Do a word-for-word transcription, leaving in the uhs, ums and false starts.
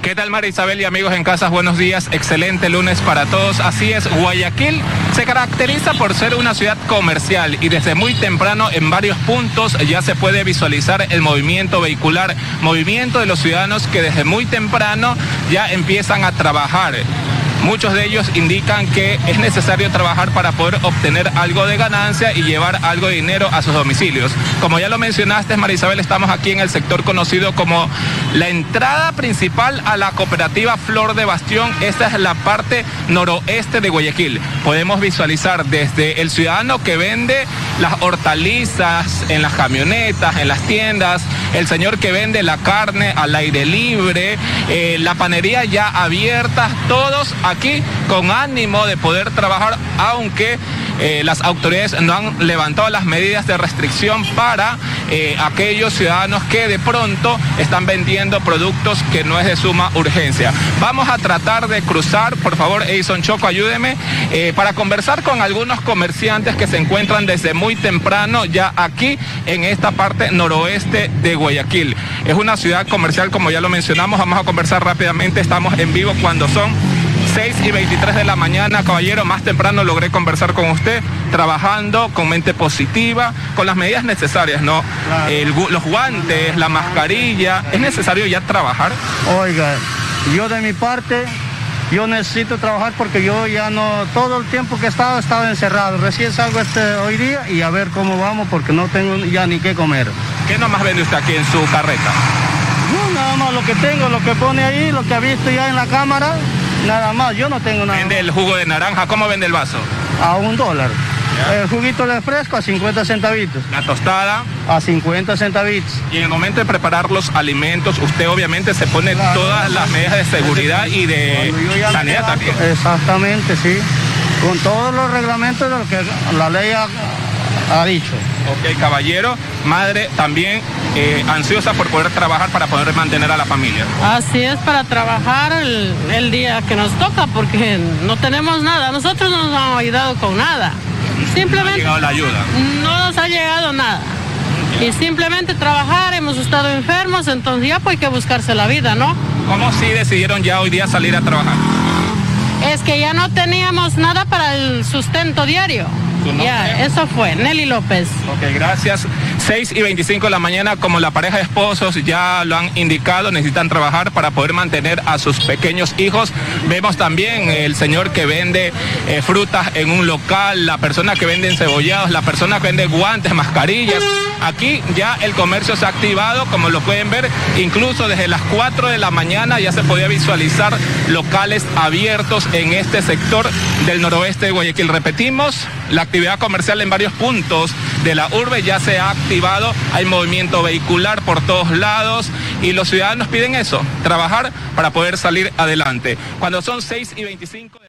¿Qué tal, María Isabel y amigos en casa? Buenos días, excelente lunes para todos. Así es, Guayaquil se caracteriza por ser una ciudad comercial y desde muy temprano en varios puntos ya se puede visualizar el movimiento vehicular, movimiento de los ciudadanos que desde muy temprano ya empiezan a trabajar. Muchos de ellos indican que es necesario trabajar para poder obtener algo de ganancia y llevar algo de dinero a sus domicilios. Como ya lo mencionaste, María Isabel, estamos aquí en el sector conocido como la entrada principal a la cooperativa Flor de Bastión. Esta es la parte noroeste de Guayaquil. Podemos visualizar desde el ciudadano que vende las hortalizas en las camionetas, en las tiendas, el señor que vende la carne al aire libre, eh, la panería ya abierta, todos aquí con ánimo de poder trabajar, aunque eh, las autoridades no han levantado las medidas de restricción para eh, aquellos ciudadanos que de pronto están vendiendo productos que no es de suma urgencia. Vamos a tratar de cruzar, por favor, Edison Choco, ayúdeme, eh, para conversar con algunos comerciantes que se encuentran desde muy temprano ya aquí en esta parte noroeste de Guayaquil. Es una ciudad comercial, como ya lo mencionamos. Vamos a conversar rápidamente, estamos en vivo cuando son seis y veintitrés de la mañana, caballero. Más temprano logré conversar con usted, trabajando con mente positiva, con las medidas necesarias, ¿no? Claro. El, los guantes, la mascarilla. ¿Es necesario ya trabajar? Oiga, yo de mi parte, yo necesito trabajar porque yo ya no, todo el tiempo que he estado, he estado encerrado. Recién salgo este hoy día y a ver cómo vamos porque no tengo ya ni qué comer. ¿Qué nomás vende usted aquí en su carreta? No, nada más lo que tengo, lo que pone ahí, lo que ha visto ya en la cámara. Nada más, yo no tengo nada. ¿Vende el jugo de naranja? ¿Cómo vende el vaso? A un dólar. Ya. El juguito de fresco a cincuenta centavitos. ¿La tostada? A cincuenta centavitos. Y en el momento de preparar los alimentos, usted obviamente se pone claro, todas las medidas de seguridad y de sanidad también. Exactamente, sí. Con todos los reglamentos de lo que la ley ha, ha dicho. Ok, caballero. Madre también eh, ansiosa por poder trabajar para poder mantener a la familia. Así es, para trabajar el, el día que nos toca, porque no tenemos nada. Nosotros no nos han ayudado con nada. Simplemente no ha llegado la ayuda. No nos ha llegado nada. Y simplemente trabajar, hemos estado enfermos, entonces ya pues hay que buscarse la vida, ¿no? ¿Cómo sí decidieron ya hoy día salir a trabajar? Es que ya no teníamos nada para el sustento diario. Ya, eso fue, Nelly López. Ok, gracias. seis y veinticinco de la mañana, como la pareja de esposos ya lo han indicado, necesitan trabajar para poder mantener a sus pequeños hijos. Vemos también el señor que vende eh, frutas en un local, la persona que vende encebollados, la persona que vende guantes, mascarillas. Aquí ya el comercio se ha activado, como lo pueden ver, incluso desde las cuatro de la mañana ya se podía visualizar locales abiertos en este sector del noroeste de Guayaquil. Repetimos, la actividad comercial en varios puntos de la urbe ya se ha activado, hay movimiento vehicular por todos lados y los ciudadanos piden eso, trabajar para poder salir adelante. Cuando son seis y veinticinco...